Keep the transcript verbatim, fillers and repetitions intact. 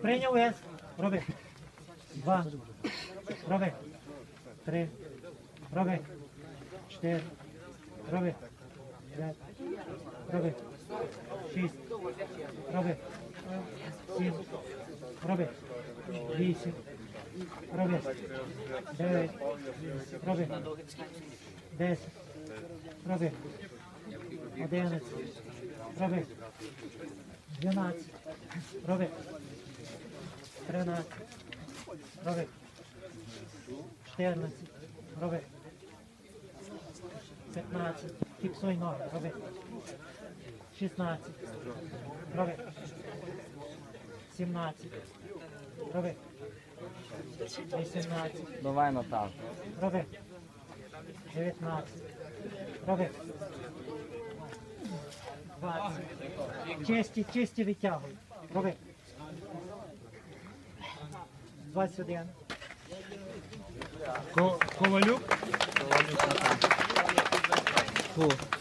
Прийняв вес. Роби. Два. Роби. Три. Роби. Чотири. Роби. П'ять. Роби. Шість. Роби. Сім. Роби. Вісім. Роби. Дев'ять. Роби. Десять. Роби. Одинадцять. Роби. Дванадцять. Роби. Тринадцять. Роби. Чотирнадцять. Роби. П'ятнадцять. Фіксуй ноги. Роби. Шістнадцять. Роби. Сімнадцять. Роби. Вісімнадцять. Давай, Наташ. Роби. дев'ятнадцять. Роби. двадцять. Чисті, чисті витягуй. Роби. двадцять один. Ко- Ковалюк. Фу.